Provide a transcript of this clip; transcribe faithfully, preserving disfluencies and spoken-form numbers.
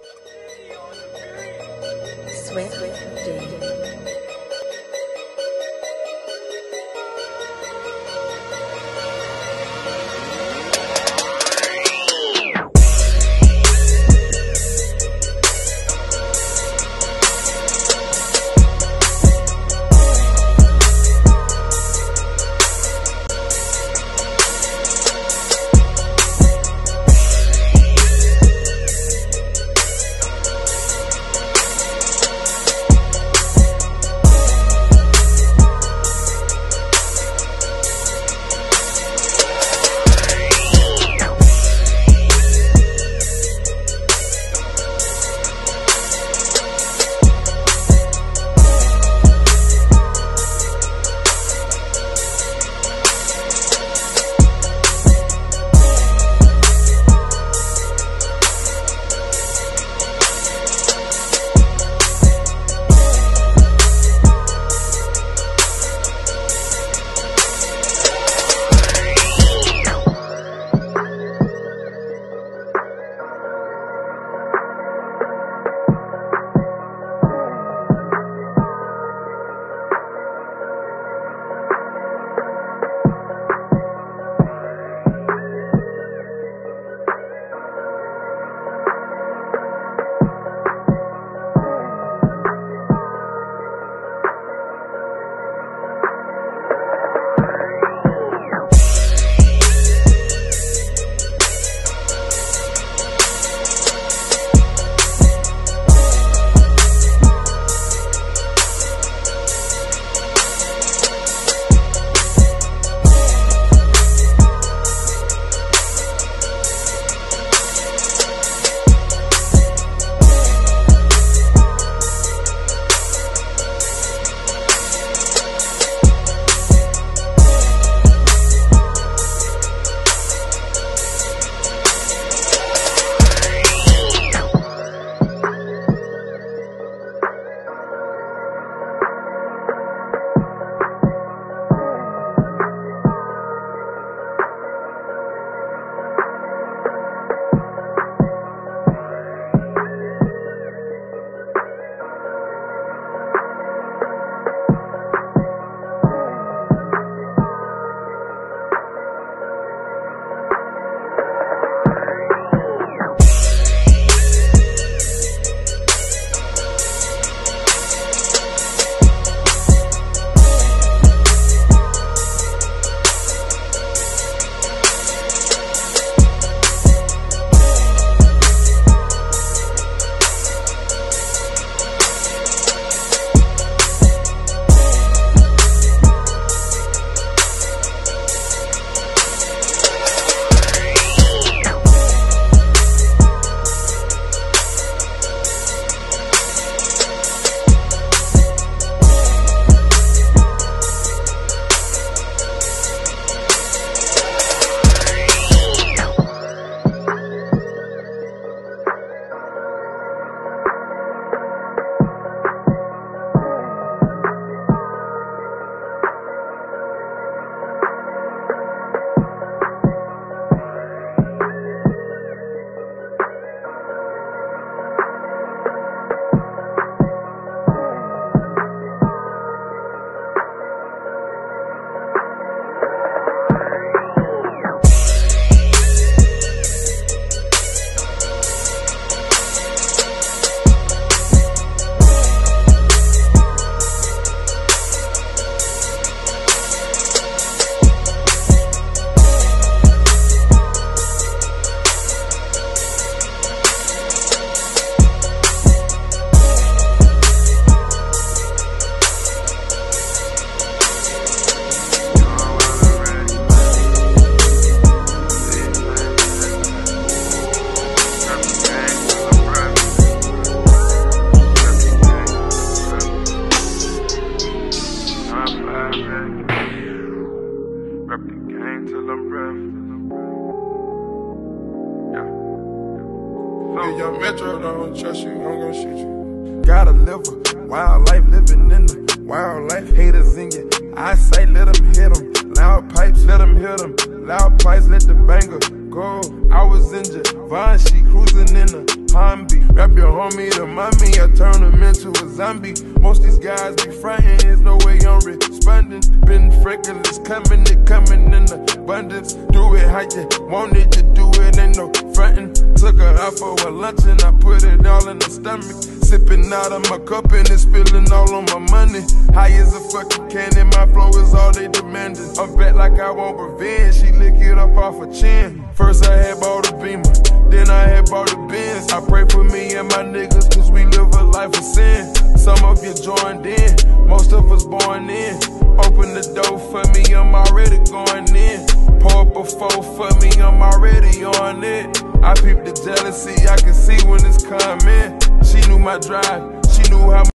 Swift Jam. If young Metro don't trust you, I'm gonna shoot you. Gotta live a wild life, living in the wild life. Haters in your eyesight, let them hit them. Loud pipes, let them hit them. Loud pipes, let the banger go. I was in Javon, she cruising in the Humvee. Grab your homie to mommy, I turn him into a zombie. Most these guys be frontin', there's no way I'm responding. Been freckles coming, it coming in abundance. Do it how you want it, you do it, ain't no frontin'. Took her out for a lunch and I put it all in the stomach. Sipping out of my cup and it's spilling all on my money. High as a fucking cannon, my flow is all they demanding. I'm back like I want revenge, she lick it up off her chin. First I had bought a Beamer, then I had bought a Benz. I pray for me and my niggas, cause we live a life of sin. Some of you joined in, most of us born in. Open the door for me, I'm already going in. Pour up a four for me, I'm already on it. I peep the jealousy, I can see when it's coming. She knew my drive, she knew how